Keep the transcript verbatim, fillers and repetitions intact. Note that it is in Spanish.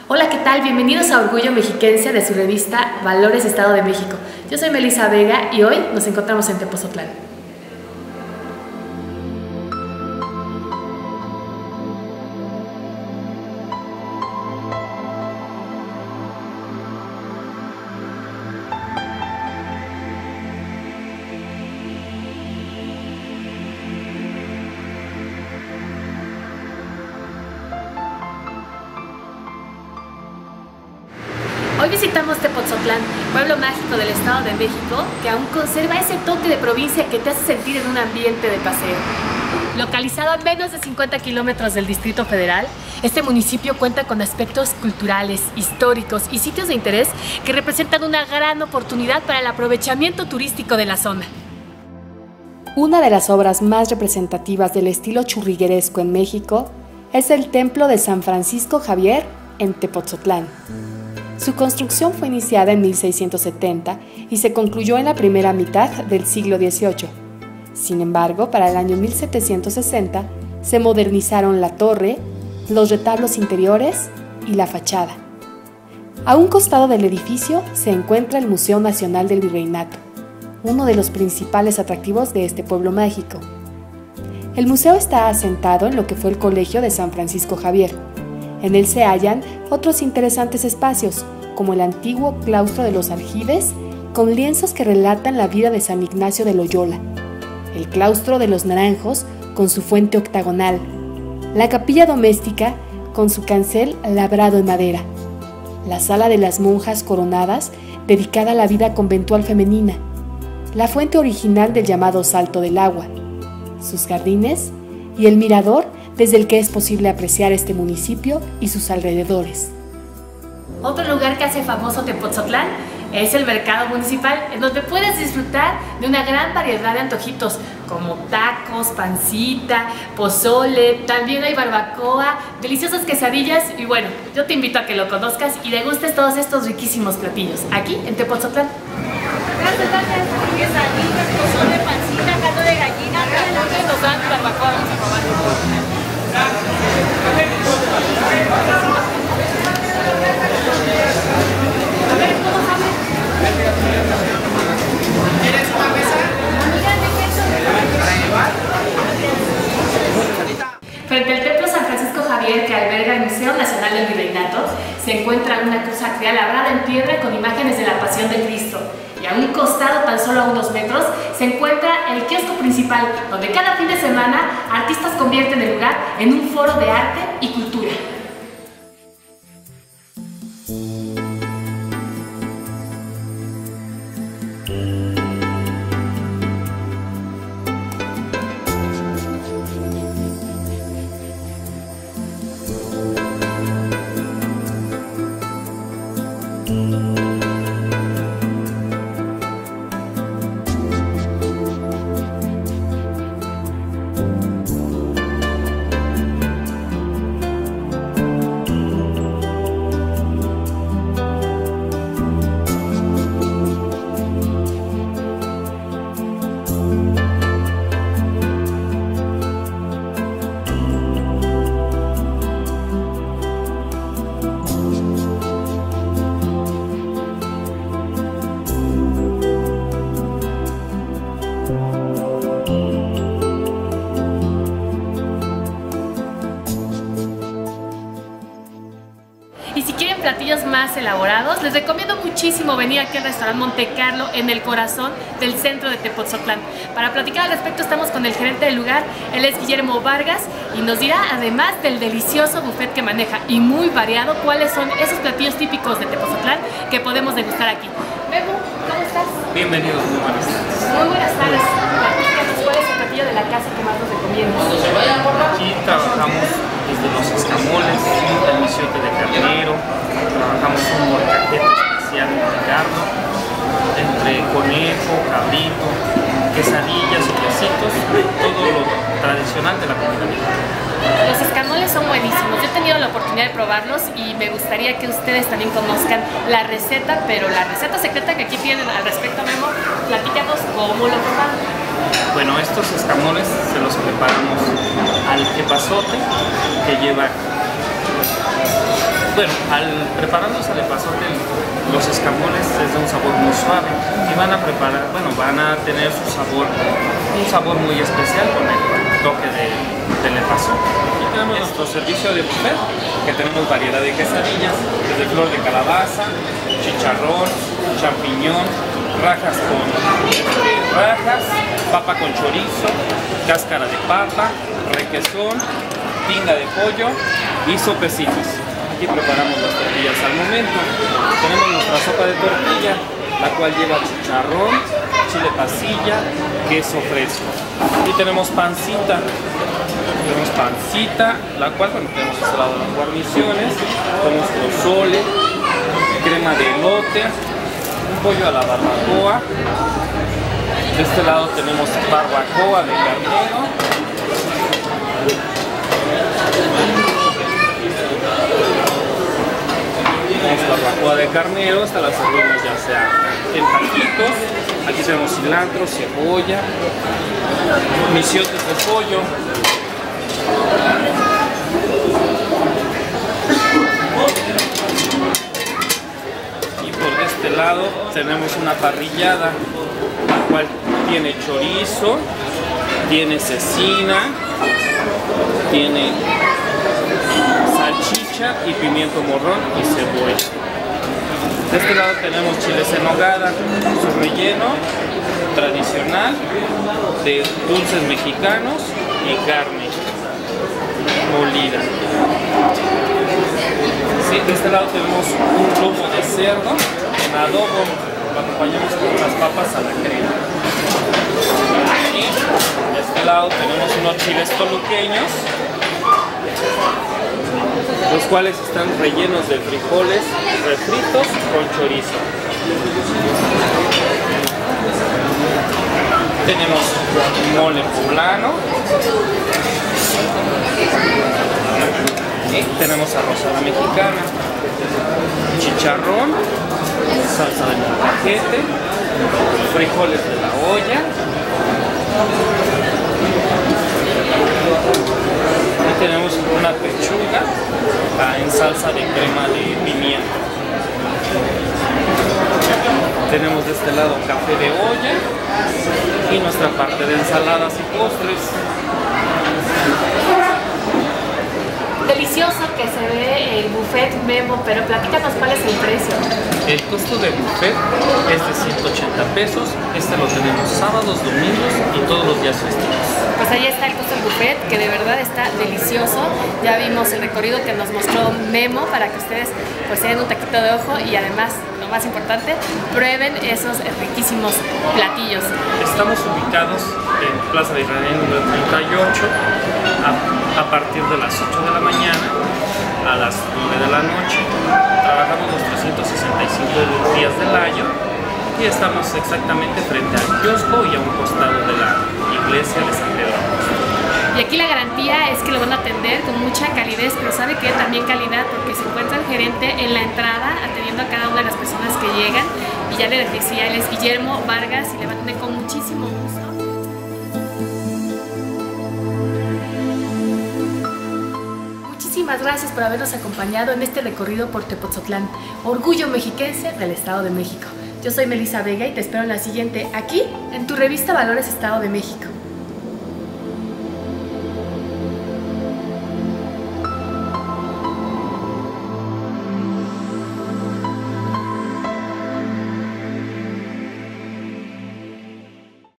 Hola, ¿qué tal? Bienvenidos a Orgullo Mexiquense de su revista Valores Estado de México. Yo soy Melissa Vega y hoy nos encontramos en Tepozotlán. Hoy visitamos Tepozotlán, pueblo mágico del Estado de México, que aún conserva ese toque de provincia que te hace sentir en un ambiente de paseo. Localizado a menos de cincuenta kilómetros del Distrito Federal, este municipio cuenta con aspectos culturales, históricos y sitios de interés que representan una gran oportunidad para el aprovechamiento turístico de la zona. Una de las obras más representativas del estilo churrigueresco en México es el Templo de San Francisco Javier en Tepozotlán. Su construcción fue iniciada en mil seiscientos setenta y se concluyó en la primera mitad del siglo dieciocho. Sin embargo, para el año mil setecientos sesenta se modernizaron la torre, los retablos interiores y la fachada. A un costado del edificio se encuentra el Museo Nacional del Virreinato, uno de los principales atractivos de este pueblo mágico. El museo está asentado en lo que fue el Colegio de San Francisco Javier. En él se hallan otros interesantes espacios, como el antiguo claustro de los Aljibes, con lienzos que relatan la vida de San Ignacio de Loyola, el claustro de los Naranjos, con su fuente octagonal, la capilla doméstica, con su cancel labrado en madera, la sala de las monjas coronadas, dedicada a la vida conventual femenina, la fuente original del llamado Salto del Agua, sus jardines y el mirador desde el que es posible apreciar este municipio y sus alrededores. Otro lugar que hace famoso Tepozotlán es el mercado municipal, en donde puedes disfrutar de una gran variedad de antojitos como tacos, pancita, pozole, también hay barbacoa, deliciosas quesadillas y bueno, yo te invito a que lo conozcas y degustes todos estos riquísimos platillos aquí en Tepozotlán. Quesadillas, pozole, pancita, caldo de gallina, nos dan barbacoa, vamos a probar. ¿Quieres una mesa? Frente al Templo San Francisco Javier, que alberga el Museo Nacional del Virreinato, se encuentra una cruz atrial labrada en piedra con imágenes de la Pasión de Cristo. Y a un costado, tan solo a unos metros, se encuentra el kiosco principal, donde cada fin de semana artistas convierten el lugar en un foro de arte y cultura. Y si quieren platillos más elaborados, les recomiendo muchísimo venir aquí al restaurante Monte Carlo en el corazón del centro de Tepozotlán. Para platicar al respecto estamos con el gerente del lugar, él es Guillermo Vargas y nos dirá, además del delicioso buffet que maneja y muy variado, cuáles son esos platillos típicos de Tepozotlán que podemos degustar aquí. Memo, ¿cómo estás? Bienvenidos, muy buenas tardes. Muy buenas tardes. Platícanos, ¿cuál es el platillo de la casa que más nos recomiendas? Aquí trabajamos desde los escamoles, el misiote de carnero, trabajamos un molcajete especial de carne, entre conejo, cabrito, quesadillas y quesitos, todo lo tradicional de la comida mexicana. Los escamoles son buenísimos, yo he tenido la oportunidad de probarlos y me gustaría que ustedes también conozcan la receta, pero la receta secreta que aquí tienen al respecto, Memo, platícanos cómo lo preparan. Bueno, estos escamoles se los preparamos al jepazote, que lleva Bueno, al preparar los alepazotes, los escamoles es de un sabor muy suave y van a preparar, bueno, van a tener su sabor, un sabor muy especial con el toque de, del alepazote. Aquí tenemos nuestro servicio de buffet, que tenemos variedad de quesadillas, desde flor de calabaza, chicharrón, champiñón, rajas con este, rajas, papa con chorizo, cáscara de papa, requesón, tinga de pollo y sopecitos. Aquí preparamos las tortillas al momento. Tenemos nuestra sopa de tortilla, la cual lleva chicharrón, chile pasilla, queso fresco. Y tenemos pancita. Tenemos pancita, la cual, bueno, tenemos este lado las guarniciones, tenemos pozole, crema de elote, un pollo a la barbacoa. De este lado tenemos barbacoa de carnero. Tenemos barbacoa de carnero, esta la servimos ya sea en taquitos. Aquí tenemos cilantro, cebolla, misiotes de pollo. Y por este lado tenemos una parrillada, la cual tiene chorizo, tiene cecina, tiene salchicha y pimiento morrón y cebolla. De este lado tenemos chiles en nogada, su relleno tradicional de dulces mexicanos y carne molida. Sí, de este lado tenemos un lomo de cerdo en adobo, lo acompañamos con unas papas a la crema. Y de este lado tenemos unos chiles toluqueños, los cuales están rellenos de frijoles refritos con chorizo. Tenemos mole poblano y tenemos arroz a la mexicana, chicharrón, salsa de molcajete, frijoles de la olla y tenemos una pechuga en salsa de crema de pimienta. Tenemos de este lado café de olla y nuestra parte de ensaladas y postres. Delicioso que se ve el buffet Memo, pero platícanos cuál es el precio. El costo del buffet es de ciento ochenta pesos, este lo tenemos sábados, domingos y todos los días festivos. Pues ahí está el costo del buffet, que de verdad está delicioso. Ya vimos el recorrido que nos mostró Memo para que ustedes pues se den un taquito de ojo y además, lo más importante, prueben esos riquísimos platillos. Estamos ubicados en Plaza de Israel número treinta y ocho a, a partir de las ocho de la mañana a las nueve de la noche. Trabajamos los trescientos sesenta y cinco días del año y estamos exactamente frente al kiosco y a un costado de la iglesia de San Pedro. Y aquí la garantía es que lo van a atender con mucha calidez, pero sabe que también calidad, porque se encuentra el gerente en la entrada atendiendo a cada una de las personas que llegan. Y ya les decía, él es Guillermo Vargas y le va a atender con muchísimo gusto. Muchísimas gracias por habernos acompañado en este recorrido por Tepotzotlán, orgullo mexiquense del Estado de México. Yo soy Melissa Vega y te espero en la siguiente, aquí en tu revista Valores Estado de México.